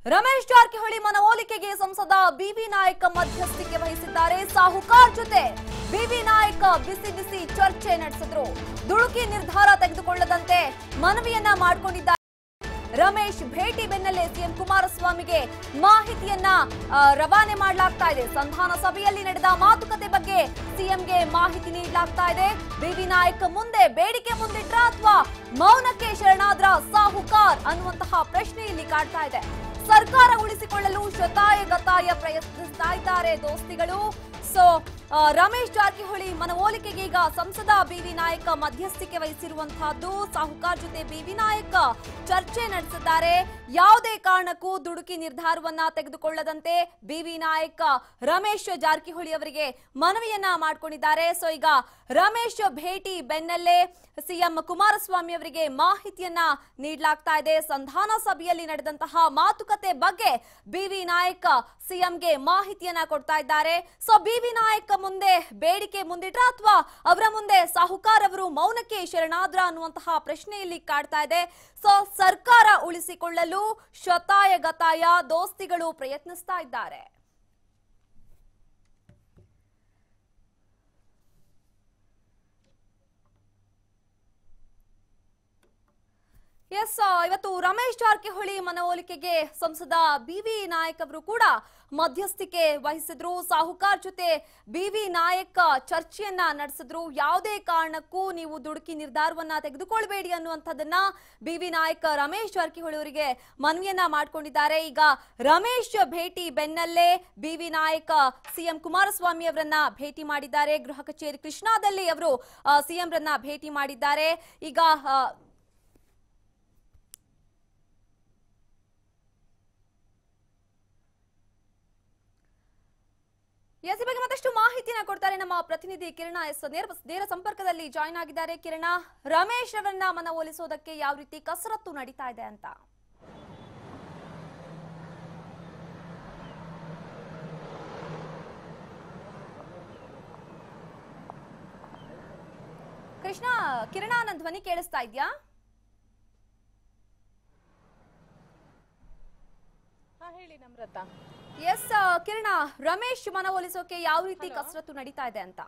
ರಮೇಶ್ ಜಾರಕಿಹೊಳಿ ಮನವೊಲಿಕೆಗೆ ಸಂಸದ ಬಿವಿ ನಾಯಕ್ ಮಧ್ಯಸ್ಥಿಕೆ ವಹಿಸಿದ್ದಾರೆ. ಸಾಹುಕಾರ್ ಜೊತೆ ಬಿವಿ ನಾಯಕ್ ಬಿಸಿ ಬಿಸಿ ಚರ್ಚೆ ನಡೆಸಿದ್ರು. ದುಡುಕಿ ನಿರ್ಧಾರ ತೆಗೆದುಕೊಳ್ಳದಂತೆ ಮನವಿಯನ್ನ ಮಾಡಿಕೊಂಡಿದ್ದಾರೆ. ರಮೇಶ್ ಭೇಟಿ ಬೆನ್ನಲ್ಲೇ ಸಿಎಂ ಕುಮಾರಸ್ವಾಮಿಗೆ ಮಾಹಿತಿಯನ್ನ ರವಾನೆ ಮಾಡಲಾಗ್ತಾ ಇದೆ. ಸಂಧಾನ ಸಭೆಯಲ್ಲಿ ನಡೆದ ಮಾತುಕತೆ ಬಗ್ಗೆ ಸಿಎಂಗೆ ಮಾಹಿತಿ ನೀಡಲಾಗ್ತಾ ಇದೆ. ಬಿವಿ ನಾಯಕ್ ಮುಂದೆ ಬೇಡಿಕೆ ಮುಂದಿಟ್ರ ಅಥವಾ ಮೌನಕ್ಕೆ ಶರಣಾದ್ರ ಸಾಹುಕಾರ್ ಅನ್ನುವಂತಹ ಪ್ರಶ್ನೆ ಇಲ್ಲಿ ಕಾಡ್ತಾ ಇದೆ. ಸರ್ಕಾರ ಉಳಿಸಿಕೊಳ್ಳಲು ಶತಾಯಗತಾಯ ಪ್ರಯತ್ನಿಸ್ತಾ ಇದ್ದಾರೆ ದೋಸ್ತಿಗಳು. ರಮೇಶ್ ಜಾರಕಿಹೊಳಿ ಮನವೊಲಿಕೆಗೆ ಈಗ ಸಂಸದ ಬಿವಿ ನಾಯಕ್ ಮಧ್ಯಸ್ಥಿಕೆ ವಹಿಸಿರುವಂತಹದ್ದು. ಸಾಹುಕಾರ್ ಜೊತೆ ಬಿವಿ ನಾಯಕ್ ಚರ್ಚೆ ನಡೆಸಿದ್ದಾರೆ. ಯಾವುದೇ ಕಾರಣಕ್ಕೂ ದುಡುಕಿ ನಿರ್ಧಾರವನ್ನ ತೆಗೆದುಕೊಳ್ಳದಂತೆ ಬಿವಿ ನಾಯಕ್ ರಮೇಶ್ ಜಾರಕಿಹೊಳಿ ಅವರಿಗೆ ಮನವಿಯನ್ನ ಮಾಡಿಕೊಂಡಿದ್ದಾರೆ. ಈಗ ರಮೇಶ್ ಭೇಟಿ ಬೆನ್ನಲ್ಲೇ ಸಿಎಂ ಕುಮಾರಸ್ವಾಮಿ ಅವರಿಗೆ ಮಾಹಿತಿಯನ್ನ ನೀಡಲಾಗ್ತಾ ಇದೆ. ಸಂಧಾನ ಸಭೆಯಲ್ಲಿ ನಡೆದಂತಹ ಮಾತುಕತೆ ಬಗ್ಗೆ ಬಿವಿ ನಾಯಕ್ ಸಿಎಂಗೆ ಮಾಹಿತಿಯನ್ನ ಕೊಡ್ತಾ ಇದ್ದಾರೆ. ಬಿವಿ ನಾಯಕ್ ಮುಂದೆ ಬೇಡಿಕೆ ಮುಂದಿಟ್ರ ಅಥವಾ ಅವರ ಮುಂದೆ ಸಾಹುಕಾರ್ ಅವರು ಮೌನಕ್ಕೆ ಶರಣಾದ್ರ ಅನ್ನುವಂತಹ ಪ್ರಶ್ನೆ ಇಲ್ಲಿ ಕಾಡ್ತಾ ಇದೆ. ಸರ್ಕಾರ ಉಳಿಸಿಕೊಳ್ಳಲು ಶತಾಯಗತಾಯ ದೋಸ್ತಿಗಳು ಪ್ರಯತ್ನಿಸ್ತಾ ಇದ್ದಾರೆ. ಇವತ್ತು ರಮೇಶ್ ಜಾರಕಿಹೊಳಿ ಮನವೊಲಿಕೆಗೆ ಸಂಸದ ಬಿವಿ ನಾಯಕ್ ಅವರು ಕೂಡ ಮಧ್ಯಸ್ಥಿಕೆ ವಹಿಸಿದ್ರು. ಸಾಹುಕಾರ್ ಜೊತೆ ಬಿವಿ ನಾಯಕ್ ಚರ್ಚೆಯನ್ನ ನಡೆಸಿದ್ರು. ಯಾವುದೇ ಕಾರಣಕ್ಕೂ ನೀವು ದುಡುಕಿ ನಿರ್ಧಾರವನ್ನ ತೆಗೆದುಕೊಳ್ಬೇಡಿ ಅನ್ನುವಂಥದ್ದನ್ನ ಬಿವಿ ನಾಯಕ್ ರಮೇಶ್ ಜಾರಕಿಹೊಳಿ ಅವರಿಗೆ ಮನವಿಯನ್ನ ಮಾಡಿಕೊಂಡಿದ್ದಾರೆ. ಈಗ ರಮೇಶ್ ಭೇಟಿ ಬೆನ್ನಲ್ಲೇ ಬಿವಿ ನಾಯಕ್ ಸಿಎಂ ಕುಮಾರಸ್ವಾಮಿ ಅವರನ್ನ ಭೇಟಿ ಮಾಡಿದ್ದಾರೆ. ಗೃಹ ಕಚೇರಿ ಕೃಷ್ಣಾದಲ್ಲಿ ಅವರು ಸಿಎಂ ರನ್ನ ಭೇಟಿ ಮಾಡಿದ್ದಾರೆ. ಈಗ ಈ ಬಗ್ಗೆ ಮತ್ತಷ್ಟು ಮಾಹಿತಿನ ಕೊಡ್ತಾರೆ ನಮ್ಮ ಪ್ರತಿನಿಧಿ ಕಿರಣ. ನೇರ ಸಂಪರ್ಕದಲ್ಲಿ ಜಾಯಿನ್ ಆಗಿದ್ದಾರೆ. ಕಿರಣ, ರಮೇಶ್ ಅವರನ್ನ ಮನವೊಲಿಸೋದಕ್ಕೆ ಯಾವ ರೀತಿ ಕಸರತ್ತು ನಡೀತಾ ಇದೆ ಅಂತ? ಕೃಷ್ಣ, ಕಿರಣ, ನನ್ನ ಧ್ವನಿ ಕೇಳಿಸ್ತಾ ಇದ್ಯಾ? ಹೇಳಿ ನಮ್ರತಾ. ಕಿರಣ, ರಮೇಶ್ ಮನವೊಲಿಸೋಕೆ ಯಾವ ರೀತಿ ಕಸರತ್ತು ನಡೀತಾ ಇದೆ ಅಂತ?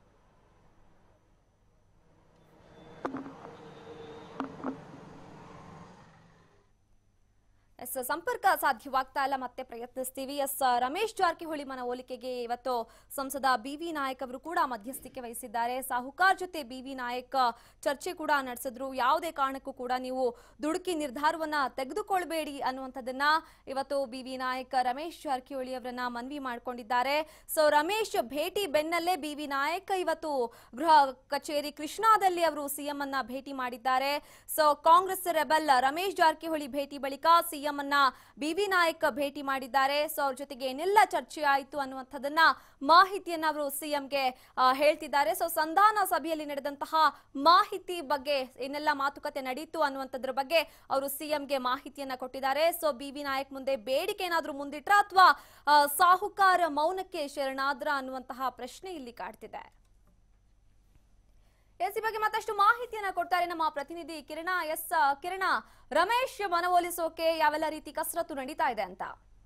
ಸಂಪರ್ಕ ಸಾಧ್ಯವಾಗ್ತಾ ಇಲ್ಲ, ಮತ್ತೆ ಪ್ರಯತ್ನಿಸ್ತೀವಿ. ರಮೇಶ್ ಜಾರಕಿಹೊಳಿ ಮನವೊಲಿಕೆಗೆ ಇವತ್ತು ಸಂಸದ ಬಿವಿ ನಾಯಕ್ ಅವರು ಕೂಡ ಮಧ್ಯಸ್ಥಿಕೆ ವಹಿಸಿದ್ದಾರೆ. ಸಾಹುಕಾರ್ ಜೊತೆ ಬಿವಿ ನಾಯಕ್ ಚರ್ಚೆ ಕೂಡ ನಡೆಸಿದ್ರು. ಯಾವುದೇ ಕಾರಣಕ್ಕೂ ಕೂಡ ನೀವು ದುಡುಕಿ ನಿರ್ಧಾರವನ್ನ ತೆಗೆದುಕೊಳ್ಬೇಡಿ ಅನ್ನುವಂಥದ್ದನ್ನ ಇವತ್ತು ಬಿವಿ ನಾಯಕ್ ರಮೇಶ್ ಜಾರಕಿಹೊಳಿ ಅವರನ್ನ ಮನವಿ ಮಾಡಿಕೊಂಡಿದ್ದಾರೆ. ರಮೇಶ್ ಭೇಟಿ ಬೆನ್ನಲ್ಲೇ ಬಿವಿ ನಾಯಕ್ ಇವತ್ತು ಗೃಹ ಕಚೇರಿ ಕೃಷ್ಣಾದಲ್ಲಿ ಅವರು ಸಿಎಂ ಅನ್ನ ಭೇಟಿ ಮಾಡಿದ್ದಾರೆ. ಕಾಂಗ್ರೆಸ್ ರೆಬಲ್ ರಮೇಶ್ ಜಾರಕಿಹೊಳಿ ಭೇಟಿ ಬಳಿಕ ಸಿಎಂ ಬಿವಿ ನಾಯಕ್ ಭೇಟಿ ಮಾಡಿದ್ದಾರೆ. ಅವ್ರ ಜೊತೆಗೆ ಏನೆಲ್ಲ ಚರ್ಚೆ ಆಯಿತು ಅನ್ನುವಂಥದ್ದನ್ನ ಮಾಹಿತಿಯನ್ನ ಅವರು ಸಿಎಂಗೆ ಹೇಳ್ತಿದ್ದಾರೆ. ಸಂಧಾನ ಸಭೆಯಲ್ಲಿ ನಡೆದಂತಹ ಮಾಹಿತಿ ಬಗ್ಗೆ ಏನೆಲ್ಲ ಮಾತುಕತೆ ನಡೀತು ಅನ್ನುವಂಥದ್ರ ಬಗ್ಗೆ ಅವರು ಸಿಎಂಗೆ ಮಾಹಿತಿಯನ್ನ ಕೊಟ್ಟಿದ್ದಾರೆ. ಬಿವಿ ನಾಯಕ್ ಮುಂದೆ ಬೇಡಿಕೆ ಏನಾದ್ರೂ ಮುಂದಿಟ್ರ ಅಥವಾ ಸಾಹುಕಾರ ಮೌನಕ್ಕೆ ಶರಣಾದ್ರ ಅನ್ನುವಂತಹ ಪ್ರಶ್ನೆ ಇಲ್ಲಿ ಕಾಡ್ತಿದೆ. ಈ ಬಗ್ಗೆ ಮತ್ತಷ್ಟು ಮಾಹಿತಿಯನ್ನ ಕೊಡ್ತಾರೆ ನಮ್ಮ ಪ್ರತಿನಿಧಿ ಕಿರಣ. ಕಿರಣ, ರಮೇಶ್ ಮನವೊಲಿಸೋಕೆ ಯಾವೆಲ್ಲ ರೀತಿ ಕಸರತ್ತು ನಡೀತಾ ಇದೆ ಅಂತ?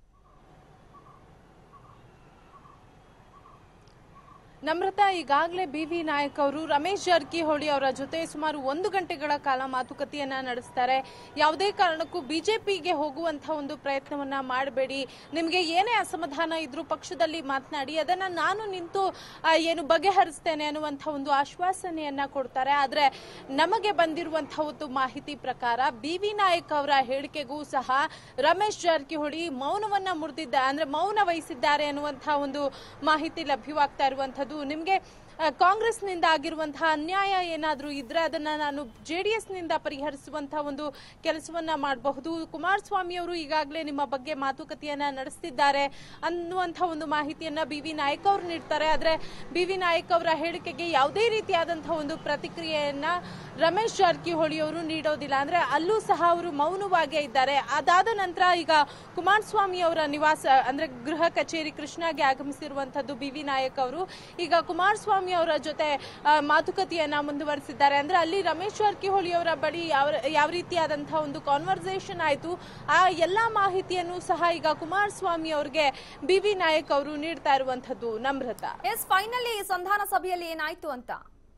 ನಮ್ರತಾ, ಈಗಾಗಲೇ ಬಿವಿ ನಾಯಕ್ ಅವರು ರಮೇಶ್ ಜಾರಕಿಹೊಳಿ ಅವರ ಜೊತೆ ಸುಮಾರು 1 ಗಂಟೆಗಳ ಕಾಲ ಮಾತುಕತೆಯನ್ನ ನಡೆಸ್ತಾರೆ. ಯಾವುದೇ ಕಾರಣಕ್ಕೂ ಬಿಜೆಪಿಗೆ ಹೋಗುವಂತಹ ಒಂದು ಪ್ರಯತ್ನವನ್ನ ಮಾಡಬೇಡಿ, ನಿಮಗೆ ಏನೇ ಅಸಮಾಧಾನ ಇದ್ರೂ ಪಕ್ಷದಲ್ಲಿ ಮಾತನಾಡಿ, ಅದನ್ನ ನಾನು ನಿಂತು ಏನು ಬಗೆಹರಿಸ್ತೇನೆ ಅನ್ನುವಂತಹ ಒಂದು ಆಶ್ವಾಸನೆಯನ್ನ ಕೊಡ್ತಾರೆ. ಆದ್ರೆ ನಮಗೆ ಬಂದಿರುವಂತಹ ಒಂದು ಮಾಹಿತಿ ಪ್ರಕಾರ ಬಿವಿ ನಾಯಕ್ ಅವರ ಹೇಳಿಕೆಗೂ ಸಹ ರಮೇಶ್ ಜಾರಕಿಹೊಳಿ ಮೌನವನ್ನ ಮೌನ ವಹಿಸಿದ್ದಾರೆ ಅನ್ನುವಂತಹ ಒಂದು ಮಾಹಿತಿ ಲಭ್ಯವಾಗ್ತಾ ಇರುವಂತದ್ದು. ನಿಮ್ಗೆ ಕಾಂಗ್ರೆಸ್ನಿಂದ ಆಗಿರುವಂತಹ ಅನ್ಯಾಯ ಏನಾದ್ರೂ ಇದ್ರೆ ಅದನ್ನ ನಾನು ಜೆಡಿಎಸ್ ನಿಂದ ಪರಿಹರಿಸುವಂತಹ ಒಂದು ಕೆಲಸವನ್ನ ಮಾಡಬಹುದು. ಕುಮಾರಸ್ವಾಮಿ ಅವರು ಈಗಾಗಲೇ ನಿಮ್ಮ ಬಗ್ಗೆ ಮಾತುಕತೆಯನ್ನ ನಡೆಸ್ತಿದ್ದಾರೆ ಅನ್ನುವಂತಹ ಒಂದು ಮಾಹಿತಿಯನ್ನ ಬಿವಿ ನಾಯಕ್ ಅವರು ನೀಡ್ತಾರೆ. ಆದ್ರೆ ಬಿವಿ ನಾಯಕ್ ಅವರ ಹೇಳಿಕೆಗೆ ಯಾವುದೇ ರೀತಿಯಾದಂತಹ ಒಂದು ಪ್ರತಿಕ್ರಿಯೆಯನ್ನ ರಮೇಶ್ ಜಾರಕಿಹೊಳಿ ಅವರು ನೀಡೋದಿಲ್ಲ. ಅಂದ್ರೆ ಅಲ್ಲೂ ಸಹ ಅವರು ಮೌನವಾಗೇ ಇದ್ದಾರೆ. ಅದಾದ ನಂತರ ಈಗ ಕುಮಾರಸ್ವಾಮಿ ಅವರ ನಿವಾಸ ಅಂದ್ರೆ ಗೃಹ ಕಚೇರಿ ಕೃಷ್ಣಾಗೆ ಆಗಮಿಸಿರುವಂತದ್ದು ಬಿವಿ ನಾಯಕ್ ಅವರು. ಈಗ ಕುಮಾರಸ್ವಾಮಿ ಕುಮಾರಸ್ವಾಮಿ ಅವರ ಜೊತೆ ಮಾತುಕತೆಯನ್ನ ಮುಂದುವರಿಸಿದ್ದಾರೆ. ಅಂದ್ರೆ ಅಲ್ಲಿ ರಮೇಶ್ ಜಾರಕಿಹೊಳಿ ಅವರ ಬಳಿ ಯಾವ ರೀತಿಯಾದಂತಹ ಒಂದು ಕಾನ್ವರ್ಸೇಷನ್ ಆಯ್ತು, ಆ ಎಲ್ಲಾ ಮಾಹಿತಿಯನ್ನು ಸಹ ಈಗ ಕುಮಾರಸ್ವಾಮಿ ಅವರಿಗೆ ಬಿ.ವಿ. ನಾಯಕ್ ಅವರು ನೀಡ್ತಾ ಇರುವಂತದ್ದು. ನಮ್ರತಾ, ಫೈನಲಿ ಸಂಧಾನ ಸಭೆಯಲ್ಲಿ ಏನಾಯ್ತು ಅಂತ?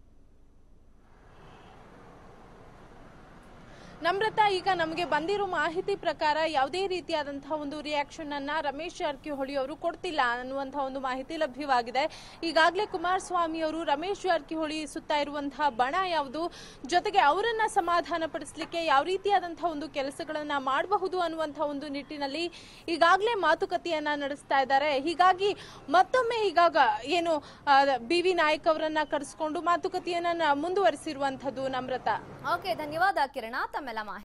ನಮ್ರತಾ, ಈಗ ನಮಗೆ ಬಂದಿರೋ ಮಾಹಿತಿ ಪ್ರಕಾರ ಯಾವುದೇ ರೀತಿಯಾದಂತಹ ಒಂದು ರಿಯಾಕ್ಷನ್ ಅನ್ನ ರಮೇಶ್ ಜಾರಕಿಹೊಳಿ ಅವರು ಕೊಡ್ತಿಲ್ಲ ಅನ್ನುವಂತಹ ಒಂದು ಮಾಹಿತಿ ಲಭ್ಯವಾಗಿದೆ. ಈಗಾಗಲೇ ಕುಮಾರಸ್ವಾಮಿ ಅವರು ರಮೇಶ್ ಜಾರಕಿಹೊಳಿ ಸುತ್ತಾ ಇರುವಂತಹ ಬಣ ಯಾವುದು, ಜೊತೆಗೆ ಅವರನ್ನ ಸಮಾಧಾನ ಪಡಿಸಲಿಕ್ಕೆ ಯಾವ ರೀತಿಯಾದಂತಹ ಒಂದು ಕೆಲಸಗಳನ್ನ ಮಾಡಬಹುದು ಅನ್ನುವಂತಹ ಒಂದು ನಿಟ್ಟಿನಲ್ಲಿ ಈಗಾಗಲೇ ಮಾತುಕತೆಯನ್ನ ನಡೆಸ್ತಾ ಇದ್ದಾರೆ. ಹೀಗಾಗಿ ಮತ್ತೊಮ್ಮೆ ಈಗಾಗ ಏನು ಬಿ.ವಿ. ನಾಯಕ್ ಅವರನ್ನ ಕರೆಸಿಕೊಂಡು ಮಾತುಕತೆಯನ್ನ ಮುಂದುವರಿಸಿರುವಂತದ್ದು. ನಮ್ರತಾ, ಓಕೆ, ಧನ್ಯವಾದ ಕಿರಣ ತಮ್ಮೆಲ್ಲ ಮಾಹಿತಿ.